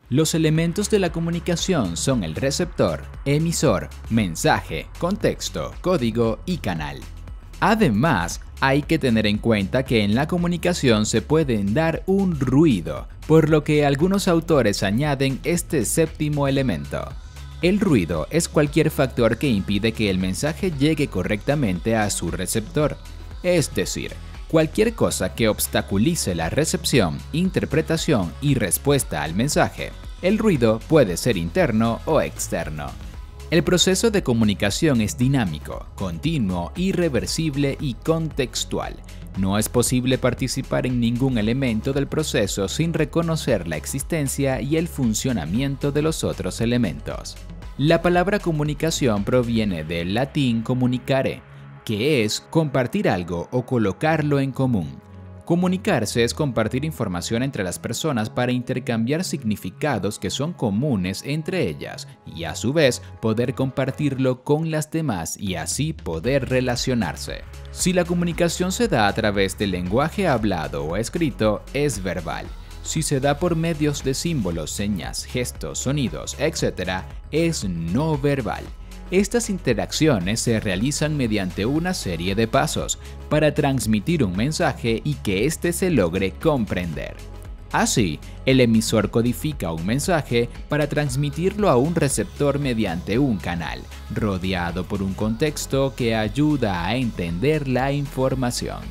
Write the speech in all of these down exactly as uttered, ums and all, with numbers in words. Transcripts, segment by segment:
Los elementos de la comunicación son el receptor, emisor, mensaje, contexto, código y canal. Además, hay que tener en cuenta que en la comunicación se pueden dar un ruido, por lo que algunos autores añaden este séptimo elemento. El ruido es cualquier factor que impide que el mensaje llegue correctamente a su receptor, es decir, cualquier cosa que obstaculice la recepción, interpretación y respuesta al mensaje. El ruido puede ser interno o externo. El proceso de comunicación es dinámico, continuo, irreversible y contextual. No es posible participar en ningún elemento del proceso sin reconocer la existencia y el funcionamiento de los otros elementos. La palabra comunicación proviene del latín comunicare, que es compartir algo o colocarlo en común. Comunicarse es compartir información entre las personas para intercambiar significados que son comunes entre ellas y a su vez poder compartirlo con las demás y así poder relacionarse. Si la comunicación se da a través del lenguaje hablado o escrito, es verbal. Si se da por medios de símbolos, señas, gestos, sonidos, etcétera, es no verbal. Estas interacciones se realizan mediante una serie de pasos para transmitir un mensaje y que éste se logre comprender. Así, el emisor codifica un mensaje para transmitirlo a un receptor mediante un canal, rodeado por un contexto que ayuda a entender la información.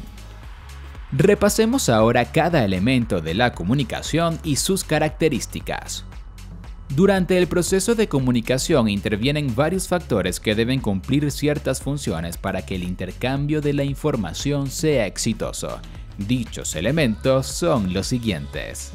Repasemos ahora cada elemento de la comunicación y sus características. Durante el proceso de comunicación intervienen varios factores que deben cumplir ciertas funciones para que el intercambio de la información sea exitoso. Dichos elementos son los siguientes.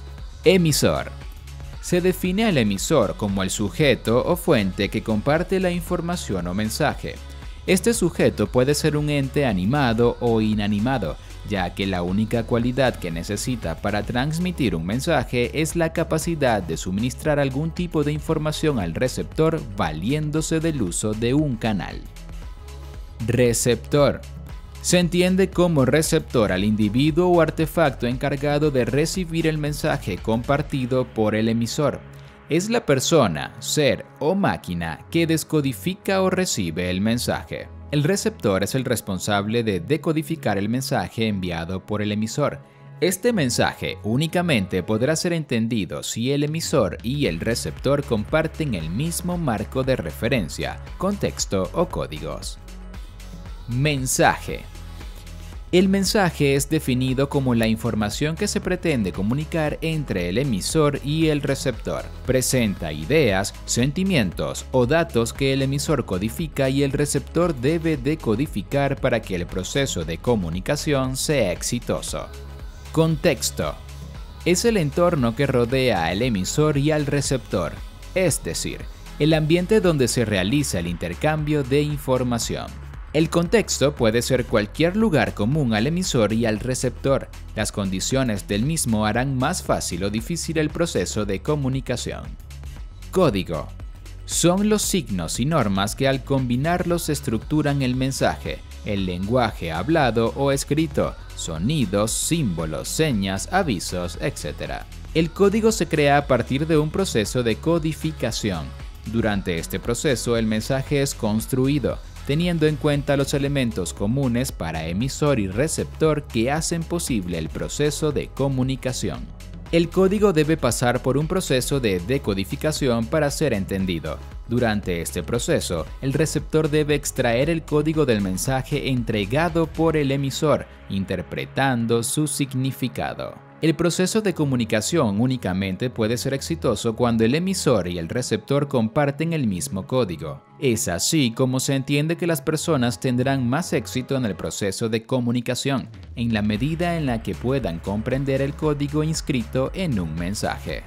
Emisor. Se define al emisor como el sujeto o fuente que comparte la información o mensaje. Este sujeto puede ser un ente animado o inanimado, ya que la única cualidad que necesita para transmitir un mensaje es la capacidad de suministrar algún tipo de información al receptor valiéndose del uso de un canal. Receptor. Se entiende como receptor al individuo o artefacto encargado de recibir el mensaje compartido por el emisor. Es la persona, ser o máquina que descodifica o recibe el mensaje. El receptor es el responsable de decodificar el mensaje enviado por el emisor. Este mensaje únicamente podrá ser entendido si el emisor y el receptor comparten el mismo marco de referencia, contexto o códigos. Mensaje. El mensaje es definido como la información que se pretende comunicar entre el emisor y el receptor. Presenta ideas, sentimientos o datos que el emisor codifica y el receptor debe decodificar para que el proceso de comunicación sea exitoso. Contexto. Es el entorno que rodea al emisor y al receptor, es decir, el ambiente donde se realiza el intercambio de información. El contexto puede ser cualquier lugar común al emisor y al receptor. Las condiciones del mismo harán más fácil o difícil el proceso de comunicación. Código. Son los signos y normas que al combinarlos estructuran el mensaje, el lenguaje hablado o escrito, sonidos, símbolos, señas, avisos, etcétera. El código se crea a partir de un proceso de codificación. Durante este proceso el mensaje es construido, teniendo en cuenta los elementos comunes para emisor y receptor que hacen posible el proceso de comunicación. El código debe pasar por un proceso de decodificación para ser entendido. Durante este proceso, el receptor debe extraer el código del mensaje entregado por el emisor, interpretando su significado. El proceso de comunicación únicamente puede ser exitoso cuando el emisor y el receptor comparten el mismo código. Es así como se entiende que las personas tendrán más éxito en el proceso de comunicación, en la medida en la que puedan comprender el código inscrito en un mensaje.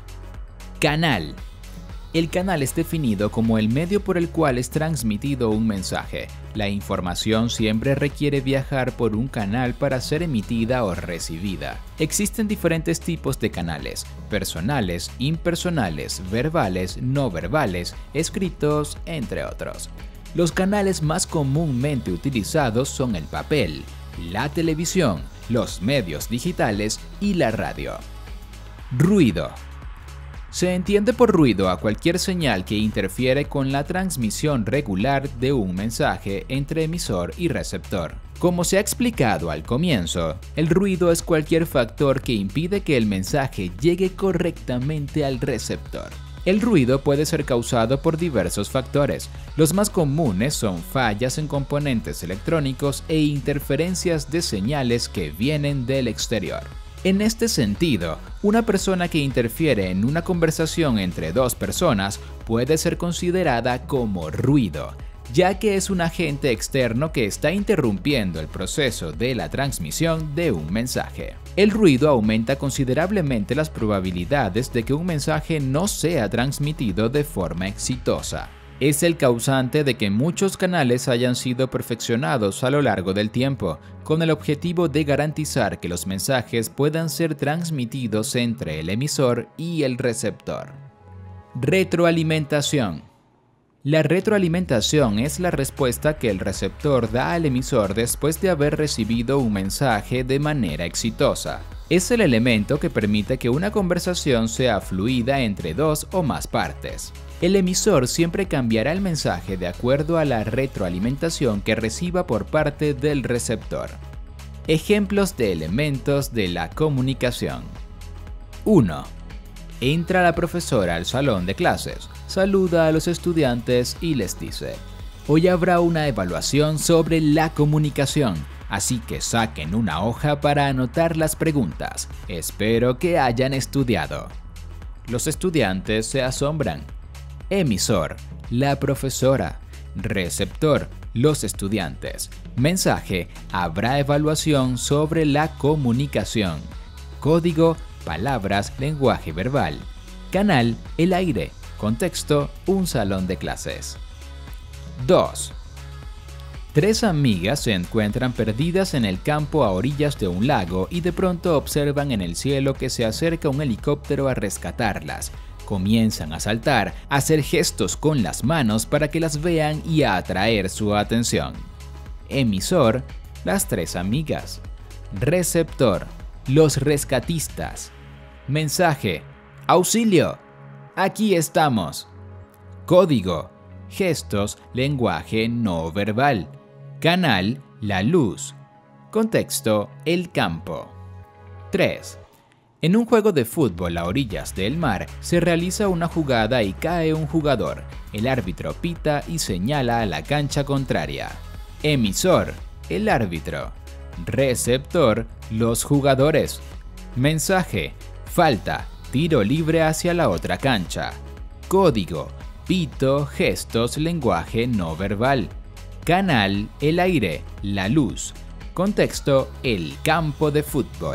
Canal. El canal es definido como el medio por el cual es transmitido un mensaje. La información siempre requiere viajar por un canal para ser emitida o recibida. Existen diferentes tipos de canales: personales, impersonales, verbales, no verbales, escritos, entre otros. Los canales más comúnmente utilizados son el papel, la televisión, los medios digitales y la radio. Ruido. Se entiende por ruido a cualquier señal que interfiere con la transmisión regular de un mensaje entre emisor y receptor. Como se ha explicado al comienzo, el ruido es cualquier factor que impide que el mensaje llegue correctamente al receptor. El ruido puede ser causado por diversos factores. Los más comunes son fallas en componentes electrónicos e interferencias de señales que vienen del exterior. En este sentido, una persona que interfiere en una conversación entre dos personas puede ser considerada como ruido, ya que es un agente externo que está interrumpiendo el proceso de la transmisión de un mensaje. El ruido aumenta considerablemente las probabilidades de que un mensaje no sea transmitido de forma exitosa. Es el causante de que muchos canales hayan sido perfeccionados a lo largo del tiempo, con el objetivo de garantizar que los mensajes puedan ser transmitidos entre el emisor y el receptor. Retroalimentación. La retroalimentación es la respuesta que el receptor da al emisor después de haber recibido un mensaje de manera exitosa. Es el elemento que permite que una conversación sea fluida entre dos o más partes. El emisor siempre cambiará el mensaje de acuerdo a la retroalimentación que reciba por parte del receptor. Ejemplos de elementos de la comunicación. uno. Entra la profesora al salón de clases, saluda a los estudiantes y les dice: hoy habrá una evaluación sobre la comunicación, así que saquen una hoja para anotar las preguntas. Espero que hayan estudiado. Los estudiantes se asombran. Emisor: la profesora. Receptor: los estudiantes. Mensaje: habrá evaluación sobre la comunicación. Código: palabras, lenguaje verbal. Canal: el aire. Contexto: un salón de clases. dos. Tres amigas se encuentran perdidas en el campo a orillas de un lago y de pronto observan en el cielo que se acerca un helicóptero a rescatarlas. Comienzan a saltar, a hacer gestos con las manos para que las vean y a atraer su atención. Emisor: las tres amigas. Receptor: los rescatistas. Mensaje: ¡auxilio! ¡Aquí estamos! Código: gestos, lenguaje no verbal. Canal: la luz. Contexto: el campo. tres. En un juego de fútbol a orillas del mar, se realiza una jugada y cae un jugador. El árbitro pita y señala a la cancha contraria. Emisor: el árbitro. Receptor: los jugadores. Mensaje: falta, tiro libre hacia la otra cancha. Código: pito, gestos, lenguaje no verbal. Canal: el aire, la luz. Contexto: el campo de fútbol.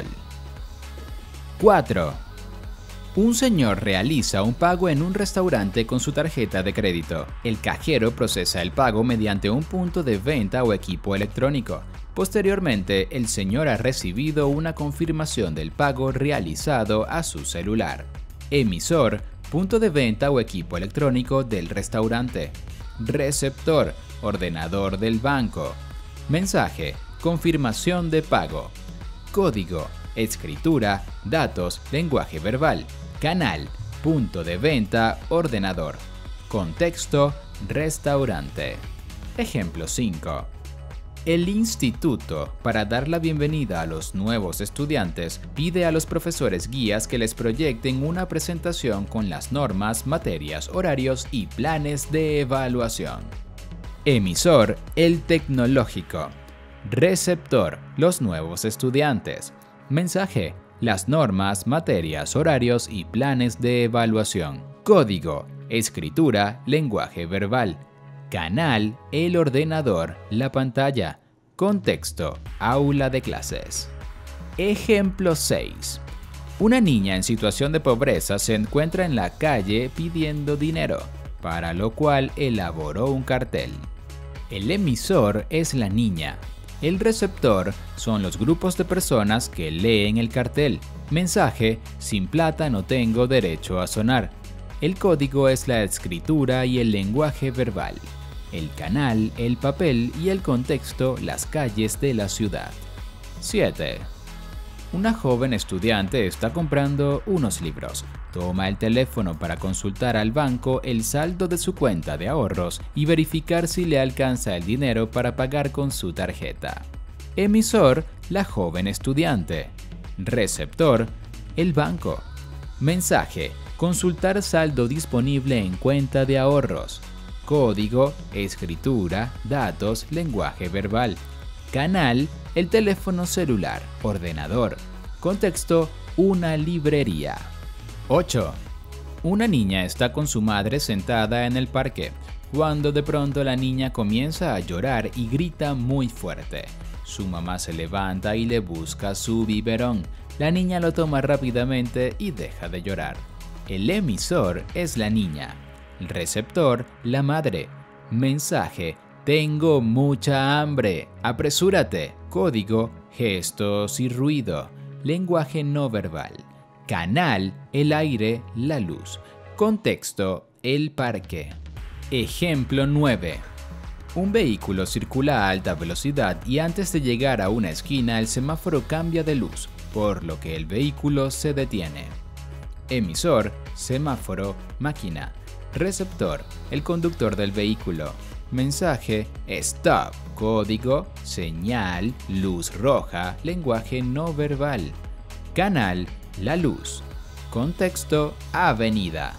cuatro. Un señor realiza un pago en un restaurante con su tarjeta de crédito. El cajero procesa el pago mediante un punto de venta o equipo electrónico. Posteriormente, el señor ha recibido una confirmación del pago realizado a su celular. Emisor: punto de venta o equipo electrónico del restaurante. Receptor: ordenador del banco. Mensaje: confirmación de pago. Código: escritura, datos, lenguaje verbal. Canal: punto de venta, ordenador. Contexto: restaurante. Ejemplo cinco. El instituto, para dar la bienvenida a los nuevos estudiantes, pide a los profesores guías que les proyecten una presentación con las normas, materias, horarios y planes de evaluación. Emisor: el tecnológico. Receptor: los nuevos estudiantes. Mensaje: las normas, materias, horarios y planes de evaluación. Código: escritura, lenguaje verbal. Canal: el ordenador, la pantalla. Contexto: aula de clases. Ejemplo seis. Una niña en situación de pobreza se encuentra en la calle pidiendo dinero, para lo cual elaboró un cartel. El emisor es la niña. El receptor son los grupos de personas que leen el cartel. Mensaje: sin plata no tengo derecho a sonar. El código es la escritura y el lenguaje verbal. El canal, el papel y el contexto, las calles de la ciudad. siete. Una joven estudiante está comprando unos libros. Toma el teléfono para consultar al banco el saldo de su cuenta de ahorros y verificar si le alcanza el dinero para pagar con su tarjeta. Emisor: la joven estudiante. Receptor: el banco. Mensaje: consultar saldo disponible en cuenta de ahorros. Código: escritura, datos, lenguaje verbal. Canal: el teléfono celular, ordenador. Contexto: una librería. ocho. Una niña está con su madre sentada en el parque, cuando de pronto la niña comienza a llorar y grita muy fuerte. Su mamá se levanta y le busca su biberón. La niña lo toma rápidamente y deja de llorar. El emisor es la niña. El receptor: la madre. Mensaje: tengo mucha hambre, apresúrate. Código: gestos y ruido. Lenguaje no verbal. Canal: el aire, la luz. Contexto: el parque. Ejemplo nueve. Un vehículo circula a alta velocidad y antes de llegar a una esquina el semáforo cambia de luz, por lo que el vehículo se detiene. Emisor: semáforo, máquina. Receptor: el conductor del vehículo. Mensaje: stop. Código: señal, luz roja, lenguaje no verbal. Canal: la luz. Contexto: avenida.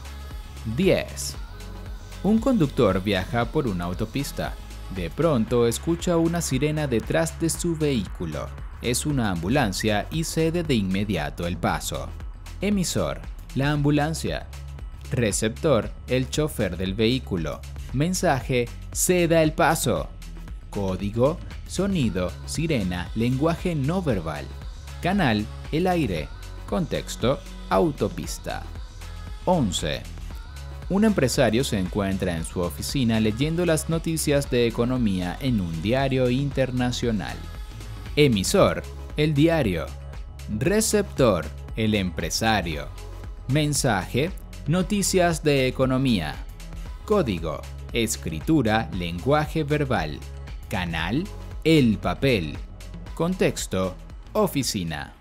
diez. Un conductor viaja por una autopista. De pronto escucha una sirena detrás de su vehículo. Es una ambulancia y cede de inmediato el paso. Emisor: la ambulancia. Receptor: el chofer del vehículo. Mensaje: ceda el paso. Código: sonido, sirena, lenguaje no verbal. Canal: el aire. Contexto: autopista. once. Un empresario se encuentra en su oficina leyendo las noticias de economía en un diario internacional. Emisor: el diario. Receptor: el empresario. Mensaje: noticias de economía. Código: escritura, lenguaje verbal. Canal: el papel. Contexto: oficina.